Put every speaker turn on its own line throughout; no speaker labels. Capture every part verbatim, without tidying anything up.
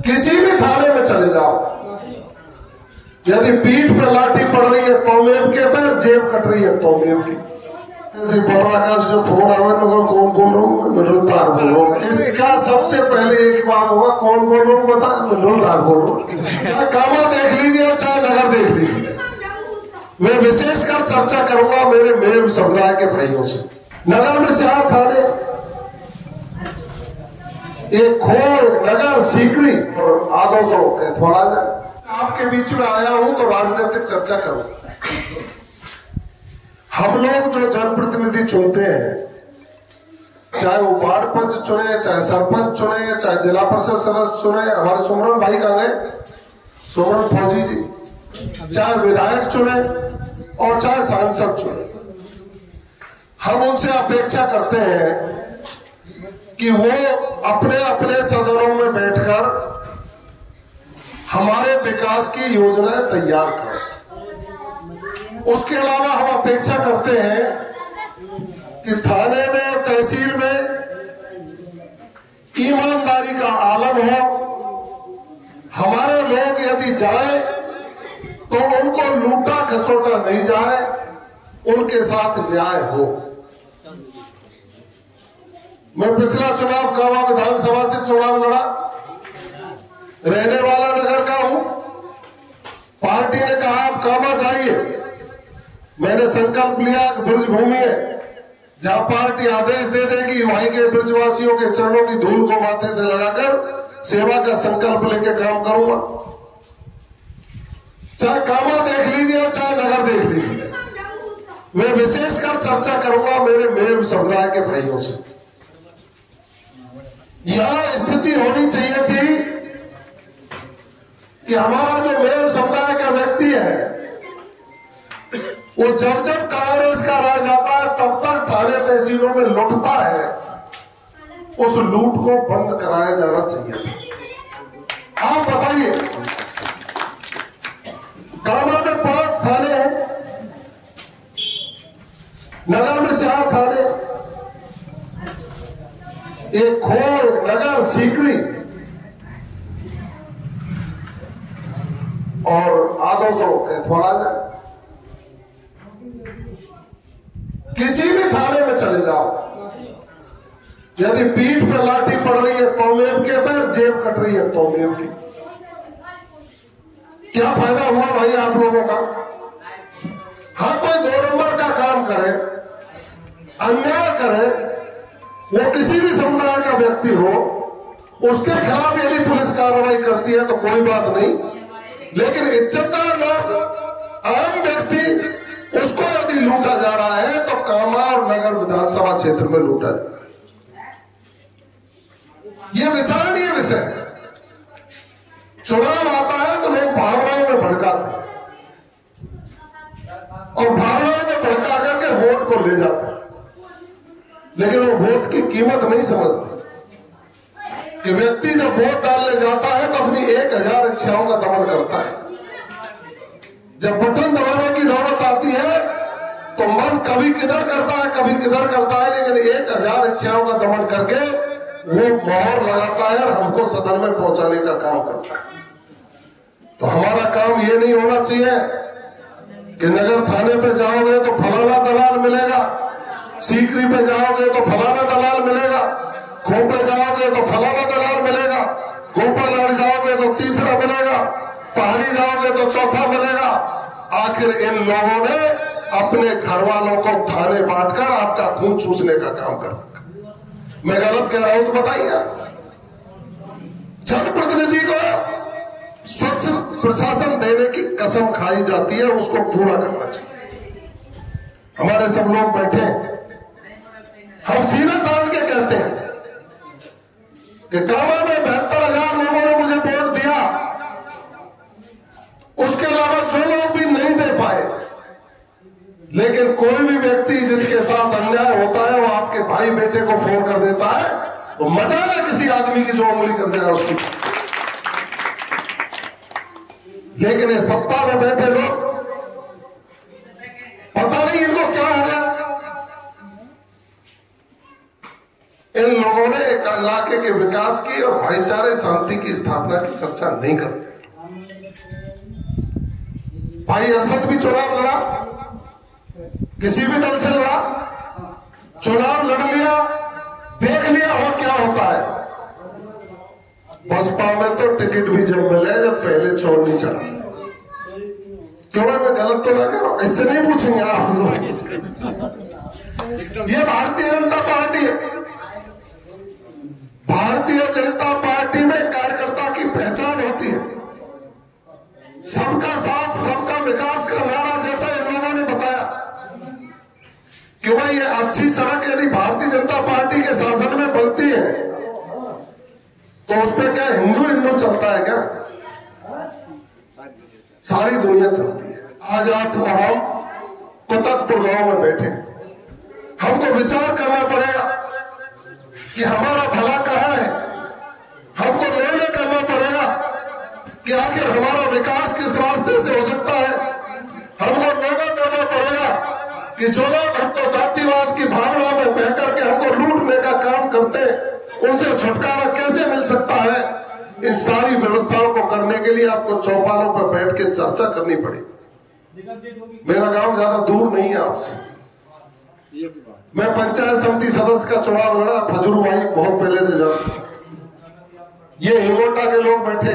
किसी भी थाने में चले जाओ, यदि पीठ पे लाठी पड़ रही है तौमेब के पैर, जेब कट रही है तौमेब की, ऐसे पत्रकार से फोन आवे लोगों कौन बोल रहा हूँ, मैं तार बोल रहा हूँ। इसका सबसे पहले एक बात होगा, कौन बोल रहा हूँ बता, मैं तार बोल रहा हूँ। चाहे कामा देख लीजिए चाहे नगर देख लीजिए, मैं विशेषकर चर्चा करूंगा मेरे मेरे समुदाय के भाइयों से। नगर में चार थाने, एक खोर, नगर, सीकरी और आदोसो एथवाड़ा है। आपके बीच में आया हूं तो राजनीतिक चर्चा करूं। हम लोग जो जनप्रतिनिधि चुनते हैं, चाहे वो वार्ड पंच चुने, चाहे सरपंच चुने, चाहे जिला परिषद सदस्य चुने, हमारे सुमरन भाई कहाँ गए, सुमरन फौजी जी, चाहे विधायक चुने और चाहे सांसद चुने, हम उनसे अपेक्षा करते हैं कि वो अपने अपने सदनों में बैठकर हमारे विकास की योजनाएं तैयार करें। उसके अलावा हम अपेक्षा करते हैं कि थाने में, तहसील में ईमानदारी का आलम हो। हमारे लोग यदि जाए तो उनको लूटा खसोटा नहीं जाए, उनके साथ न्याय हो। मैं पिछला चुनाव कावा विधानसभा से चुनाव लड़ा, रहने वाला नगर का हूं। पार्टी ने कहा आप कामा जाइए, मैंने संकल्प लिया कि ब्रज भूमि है, जहां पार्टी आदेश दे देगी वहीं के ब्रजवासियों के चरणों की धूल को माथे से लगाकर सेवा का संकल्प लेके काम करूंगा। चाहे कामा देख लीजिए चाहे नगर देख लीजिए, मैं विशेषकर चर्चा करूंगा मेरे मेरे समुदाय के भाइयों से। यह स्थिति होनी चाहिए थी कि हमारा जो मेरे समुदाय का व्यक्ति है, वो जब जब कांग्रेस का राज आता है तब तक थाने तहसीलों में लुटता है, उस लूट को बंद कराया जाना चाहिए था। आप बताइए, कामा में पांच थाने हैं, नगर में चार थाने, एक खोर, नगर, सीकरी और आदोसो एथवाड़ा है। किसी भी थाने में चले जाओ, यदि पीठ पे लाठी पड़ रही है तौमेब के पैर, जेब कट रही है तौमेब की, क्या फायदा हुआ भाई आप लोगों का? हाँ, कोई दो नंबर का काम करे, अन्याय करे, वो किसी भी समुदाय का व्यक्ति हो, उसके खिलाफ यदि पुलिस कार्रवाई करती है तो कोई बात नहीं, लेकिन इज्जतदार लोग, आम व्यक्ति, उसको यदि लूटा जा रहा है तो कामा और नगर विधानसभा क्षेत्र में लूटा जा रहा है। यह विचारणीय विषय है। चुनाव आता है तो लोग भावनाओं में भड़काते हैं और भावनाओं में भड़का करके वोट को ले जाते हैं, लेकिन वो वोट की कीमत नहीं समझते कि व्यक्ति जब वोट डालने जाता है तो अपनी एक हजार इच्छाओं का दमन करता है। जब बटन दबाने की नौबत आती है तो मन कभी किधर करता है कभी किधर करता है, लेकिन एक हजार इच्छाओं का दमन करके वो मोहर लगाता है और हमको सदन में पहुंचाने का काम करता है। तो हमारा काम ये नहीं होना चाहिए कि नगर थाने पे जाओगे तो फलाना दलाल मिलेगा, सीकरी पे जाओगे तो फलाना दलाल मिलेगा, खो पे जाओगे तो फलाना दलाल मिलेगा, गोपालगढ़ जाओगे तो तीसरा मिलेगा, पहाड़ी जाओगे तो चौथा मिलेगा। आखिर इन लोगों ने अपने घर वालों को थाने बांटकर आपका खून चूसने का काम कर रखा। मैं गलत कह रहा हूं तो बताइए। जनप्रतिनिधि को स्वच्छ प्रशासन देने की कसम खाई जाती है, उसको पूरा करना चाहिए। हमारे सब लोग बैठे, हम सीना तान के कहते हैं कि कामा में बहत्तर हजार लोगों ने मुझे वोट दिया, उसके अलावा जो लोग भी नहीं दे पाए, लेकिन कोई भी व्यक्ति जिसके साथ अन्याय होता है वो आपके भाई बेटे को फोन कर देता है, तो मजा ना किसी आदमी की जो उंगली कर जाए उसकी। लेकिन ये सत्ता में बैठे लोग, पता नहीं इनको क्या हो गया, इन लोगों ने एक इलाके के विकास की और भाईचारे शांति की स्थापना की चर्चा नहीं करते। भाई अरशद भी चुनाव लड़ा, किसी भी दल से लड़ा, चुनाव लड़ लिया, देख लिया और क्या होता है। बसपा में तो टिकट भी जब मिले जब पहले छोड़ नहीं चढ़ाते। क्यों भाई, मैं गलत तो ना कह रहा हूं, इससे नहीं पूछेंगे आप। ये भारतीय जनता पार्टी है। भारतीय जनता पार्टी में कार्यकर्ता की पहचान होती है, सबका साथ सबका विकास का नारा, जैसा इन लोगों ने बताया। क्यों भाई, ये अच्छी सड़क यदि भारतीय जनता पार्टी के शासन में बनती है तो उस पर क्या हिंदू हिंदू चलता है क्या? सारी दुनिया चलती है। आज आप हम कुतकपुर गांव में बैठे, हमको विचार करना पड़ेगा कि हमारा भला कहाँ है। हमको निर्णय करना पड़ेगा कि आखिर हमारा विकास किस रास्ते से हो सकता है। हमको निर्णय करना पड़ेगा कि जो लोग हमको जातिवाद की भावना में बह करके हमको लूटने का काम करते, उनसे छुटकारा कैसे मिल सकता है। इन सारी व्यवस्थाओं को करने के लिए आपको चौपालों पर बैठ के चर्चा करनी पड़ेगी। मेरा गांव ज्यादा दूर नहीं है आपसे। मैं पंचायत समिति सदस्य का चुनाव लड़ा, फजरू भाई बहुत पहले से जानता। ये हिंगोटा के लोग बैठे,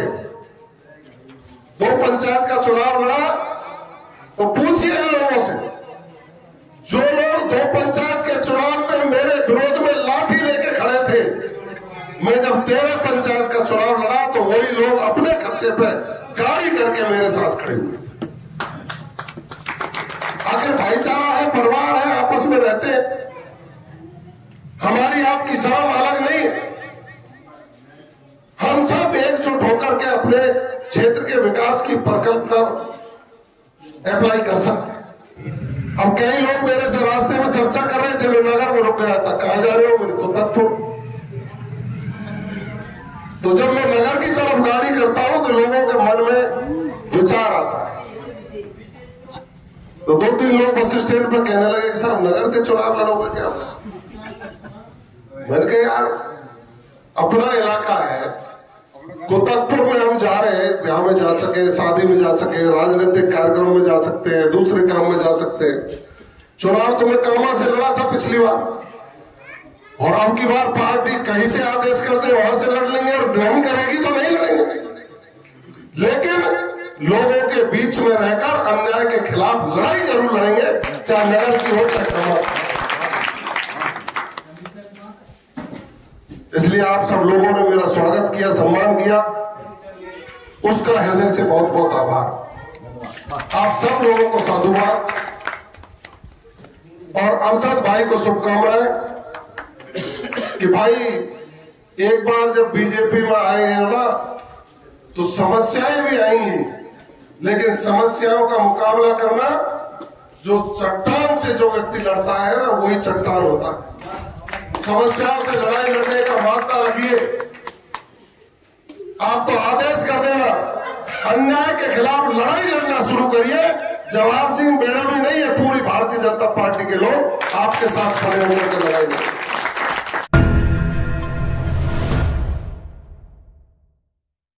दो पंचायत का चुनाव लड़ा, तो पूछिए इन लोगों से, जो लोग दो पंचायत के चुनाव में मेरे विरोध में लाठी लेके खड़े थे, मैं जब तेरह पंचायत का चुनाव लड़ा तो वही लोग अपने खर्चे पे गाड़ी करके मेरे साथ खड़े हुए थे। आखिर भाईचारा है, परिवार है, आपस में रहते हैं। हमारी आपकी शर्म अलग नहीं है। हम सब एकजुट होकर के अपने क्षेत्र के विकास की परिकल्पना अप्लाई कर सकते हैं। अब कई लोग मेरे से रास्ते में चर्चा कर रहे थे, मैं नगर में रुक गया था। कहां जा रहे हो? मेरे को तत्व। तो जब मैं नगर की तरफ गाड़ी करता हूं तो लोगों के मन में विचार आता है। तो दो तीन लोग बस स्टैंड पर कहने लगे कि साहब नगर के चुनाव लड़ोगे क्या? मैंने कहा यार, अपना इलाका है, कुतकपुर में हम जा रहे हैं, ब्याह में जा सके, शादी में जा सके, राजनीतिक कार्यक्रम में जा सकते हैं, दूसरे काम में जा सकते हैं। चुनाव तो मैं कामा से लड़ा था पिछली बार, और अब की बार पार्टी कहीं से आदेश कर दे वहां से लड़ लेंगे, और नहीं करेगी तो नहीं लड़ेंगे। लेकिन लोगों के बीच में रहकर अन्याय के खिलाफ लड़ाई जरूर लड़ेंगे, चाहे नगर की हो चाहे कामा। इसलिए आप सब लोगों ने मेरा स्वागत किया, सम्मान किया, उसका हृदय से बहुत बहुत आभार। आप सब लोगों को साधुवाद और अरशद भाई को शुभकामनाएं कि भाई एक बार जब बीजेपी में आए हैं ना तो समस्याएं भी आएंगी, लेकिन समस्याओं का मुकाबला करना, जो चट्टान से जो व्यक्ति लड़ता है ना वही चट्टान होता है। समस्याओं से लड़ाई लड़ने का मानता रखिए। आप तो आदेश कर देना, अन्याय के खिलाफ लड़ाई लड़ना शुरू करिए। जवाहर सिंह बेड़ा भी नहीं है, पूरी भारतीय जनता पार्टी के लोग आपके साथ खड़े होकर लड़ाई लड़ेंगे।